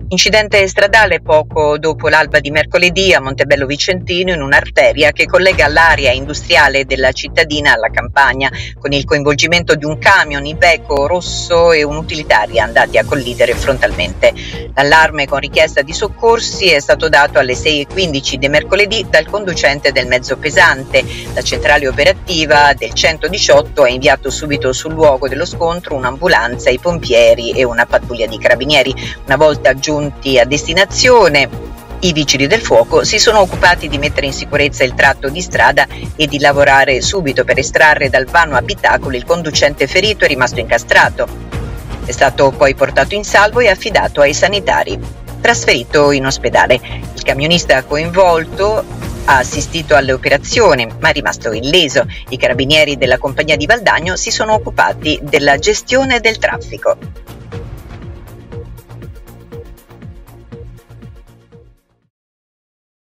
Incidente stradale poco dopo l'alba di mercoledì a Montebello Vicentino in un'arteria che collega l'area industriale della cittadina alla campagna, con il coinvolgimento di un camion Iveco rosso e un'utilitaria andati a collidere frontalmente. L'allarme con richiesta di soccorsi è stato dato alle 6:15 di mercoledì dal conducente del mezzo pesante. La centrale operativa del 118 ha inviato subito sul luogo dello scontro un'ambulanza, i pompieri e una pattuglia di carabinieri. Una volta giunti a destinazione, i vigili del fuoco si sono occupati di mettere in sicurezza il tratto di strada e di lavorare subito per estrarre dal vano abitacolo il conducente ferito e rimasto incastrato. È stato poi portato in salvo e affidato ai sanitari, trasferito in ospedale. Il camionista coinvolto ha assistito alle operazioni, ma è rimasto illeso. I carabinieri della compagnia di Valdagno si sono occupati della gestione del traffico.